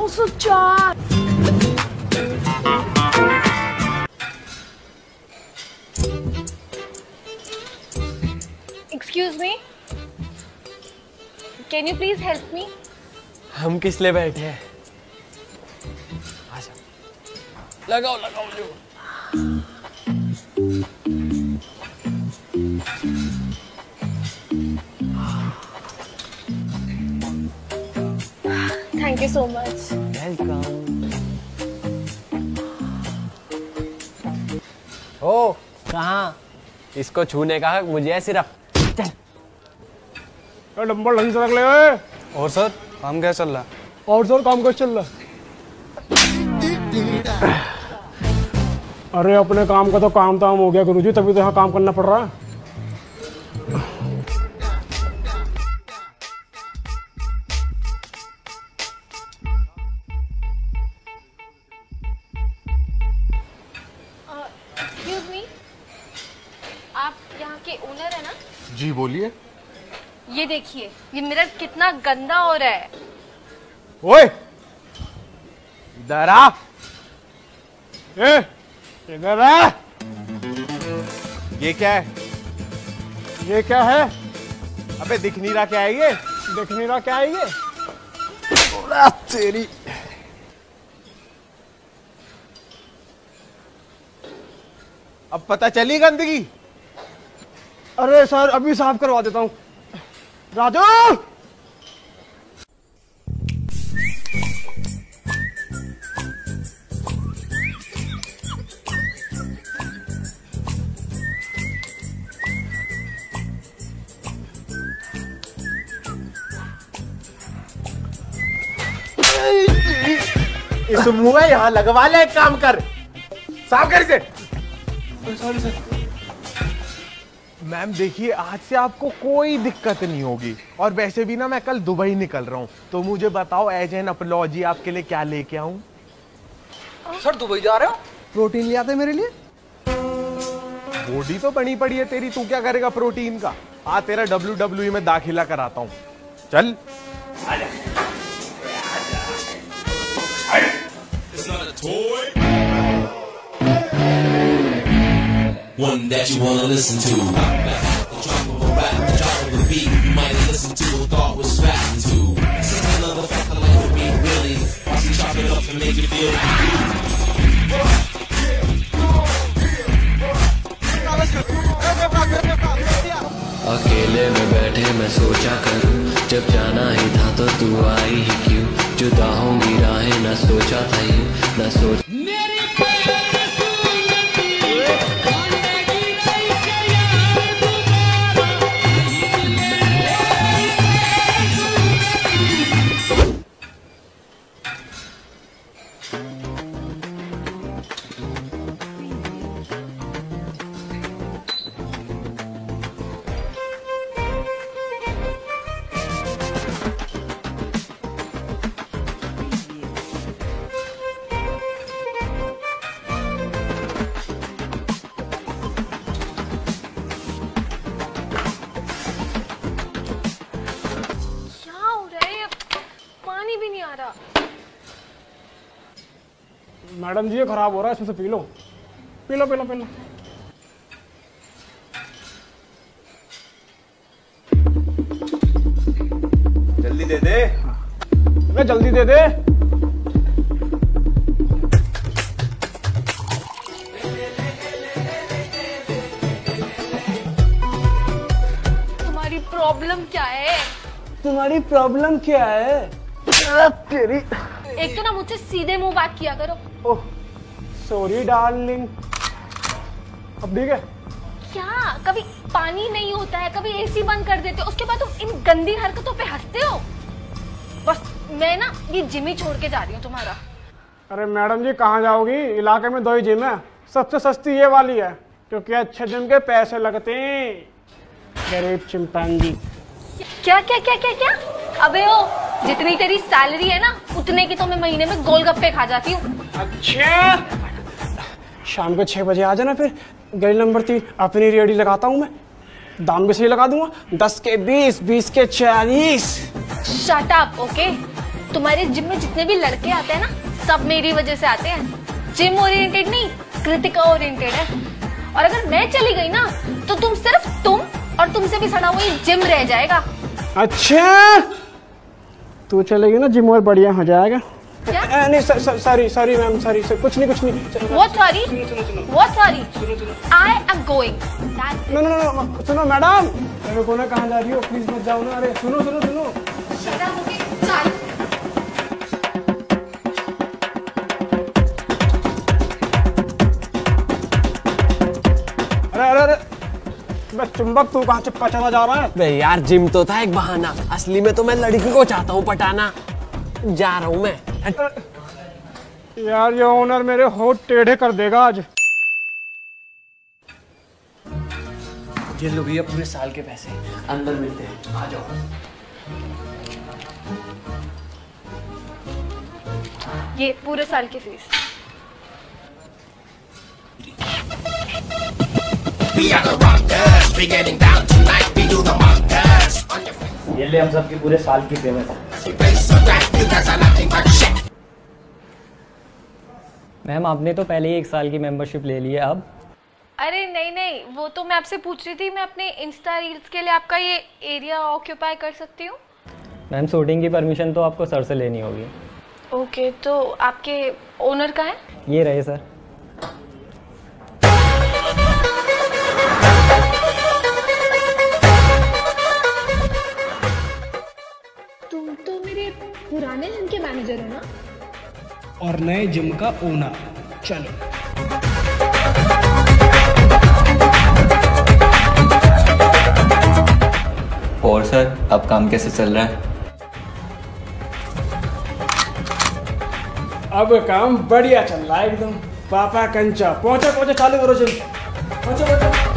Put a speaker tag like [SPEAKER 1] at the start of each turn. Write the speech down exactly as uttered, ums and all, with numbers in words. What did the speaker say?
[SPEAKER 1] सौ चार। Excuse me, can you please help me?
[SPEAKER 2] हम किस लिए बैठे हैं? लगाओ लगाओ लगाओ।
[SPEAKER 1] Thank you so much.
[SPEAKER 2] Welcome. ओ कहाँ? इसको छूने का हक मुझे है सिर्फ। चल।
[SPEAKER 3] डंबल ढंग से रख ले। ओए।
[SPEAKER 4] और सर काम क्या चल रहा है?
[SPEAKER 3] और सर काम क्या चल रहा है? अरे अपने काम का तो काम ताम हो गया गुरुजी, तभी तो यहाँ काम करना पड़ रहा है।
[SPEAKER 1] एक्सक्यूज मी, आप यहाँ के ओनर है ना?
[SPEAKER 4] जी बोलिए।
[SPEAKER 1] ये देखिए, ये मिरर कितना गंदा हो रहा है।
[SPEAKER 3] ओए इधर आ। ए इधर आ।
[SPEAKER 4] ये क्या है?
[SPEAKER 3] ये क्या है?
[SPEAKER 4] अबे दिख नहीं रहा क्या है ये?
[SPEAKER 3] देख नहीं रहा क्या है ये?
[SPEAKER 4] तेरी। अब पता चली गंदगी?
[SPEAKER 3] अरे सर अभी साफ करवा देता हूँ। राजू
[SPEAKER 4] इस मुंह यहाँ लगवा ले, एक काम कर, साफ कर इसे।
[SPEAKER 3] Sorry sir.
[SPEAKER 4] मैम देखिए, आज से आपको कोई दिक्कत नहीं होगी। और वैसे भी ना मैं कल दुबई निकल रहा हूँ, तो मुझे बताओ एज एन अपलॉजी आपके लिए क्या लेके आऊं?
[SPEAKER 5] सर दुबई जा रहे हो? प्रोटीन ले आते मेरे लिए।
[SPEAKER 4] बॉडी तो बनी पड़ी है तेरी, तू क्या करेगा प्रोटीन का? आ तेरा डब्ल्यू डब्ल्यू ई में दाखिला कराता हूँ, चल।
[SPEAKER 6] One that you wanna listen to. The drop of a rap, the drop of a beat. You might listen to a thought was fast too. Sing another fucking life with me, really. Watch me chop it up and make it feel
[SPEAKER 7] अकेले में बैठे मैं सोचा करूं, जब जाना ही था तो तू आई ही क्यों? जुदा होंगी राहें न सोचा था यूं, न सोच।
[SPEAKER 3] मैडम जी ये खराब हो रहा है, इसमें से पी लो। पी लो पी लो पी लो।
[SPEAKER 4] जल्दी दे दे।
[SPEAKER 3] मैं जल्दी दे दे।
[SPEAKER 1] तुम्हारी प्रॉब्लम क्या है?
[SPEAKER 3] तुम्हारी प्रॉब्लम क्या है? तेरी।
[SPEAKER 1] एक तो ना मुझसे सीधे मुंह बात किया करो।
[SPEAKER 3] Oh sorry darling. अब ठीक है?
[SPEAKER 1] क्या कभी पानी नहीं होता है, कभी एसी बंद कर देते हो, उसके बाद तुम इन गंदी हरकतों पे हंसते हो। बस मैं ना ये जिम ही छोड़ के जा रही हूँ तुम्हारा।
[SPEAKER 3] अरे मैडम जी कहाँ जाओगी? इलाके में दो ही जिम है, सबसे सस्ती ये वाली है, क्योंकि अच्छे जिम के पैसे लगते हैं। गरीब चिंपांजी।
[SPEAKER 1] क्या क्या क्या क्या क्या? अबे ओ, जितनी तेरी सैलरी है ना उतने की तो मैं महीने में गोलगप्पे खा जाती हूँ।
[SPEAKER 3] अच्छा शाम को छह बजे आ जाना, फिर गली नंबर तीन अपनी रेडी लगाता हूँ मैं। दाम भी सही लगा दूंगा, दस के बीस, बीस के चालीस।
[SPEAKER 1] Shut up okay. तुम्हारे जिम में जितने भी लड़के आते हैं ना, सब मेरी वजह से आते हैं। जिम ओरिएंटेड नहीं, कृतिका ओरिएंटेड है। और अगर मैं चली गई ना, तो तुम सिर्फ तुम और तुमसे भी सड़ा हुआ ये जिम रह जाएगा।
[SPEAKER 3] अच्छा, तू चलेगी ना, जिम और बढ़िया हो जाएगा।
[SPEAKER 1] क्या?
[SPEAKER 3] आ, नहीं सॉरी सॉरी मैम, सॉरी कुछ नहीं कुछ नहीं।
[SPEAKER 1] What sorry? What sorry? I am going.
[SPEAKER 3] No no no, सुनो मैडम, अरे कोना कहाँ जा रही हो, प्लीज मत जाओ ना। अरे सुनो सुनो सुनो, अरे अरे अरे मैं चुंबक, तू कहाँ चिपका चला जा रहा है?
[SPEAKER 2] बे यार, जिम तो था एक बहाना, असली में तो मैं लड़की को चाहता हूँ पटाना। जा रहा हूँ मैं।
[SPEAKER 3] यार ये ओनर मेरे होठ टेढ़े कर देगा आज।
[SPEAKER 2] ये लो भैया पूरे साल के पैसे, अंदर मिलते हैं, आ जाओ।
[SPEAKER 1] ये पूरे साल की फीस।
[SPEAKER 8] ये ले हम सबकी पूरे साल की पेमेंट। मैम आपने तो पहले ही एक साल की मेंबरशिप ले ली है, अब?
[SPEAKER 1] अरे नहीं नहीं, वो तो मैं आपसे पूछ रही थी, मैं अपने इंस्टा रील्स के लिए आपका ये एरिया ऑक्यूपाई कर सकती हूँ?
[SPEAKER 8] मैम शूटिंग की परमिशन तो आपको सर से लेनी होगी।
[SPEAKER 1] ओके, तो आपके ओनर का है?
[SPEAKER 8] ये रहे सर।
[SPEAKER 1] तुम तो मेरे पुराने जिम के मैनेजर हो ना?
[SPEAKER 3] और नए जिम का ओनर। चलो
[SPEAKER 9] और सर अब काम कैसे चल रहा है?
[SPEAKER 3] अब काम बढ़िया चल रहा है एकदम। पापा कंचा, पहुंचो पहुंचो, चालू करो जिम, पहुंचो पहुंचो।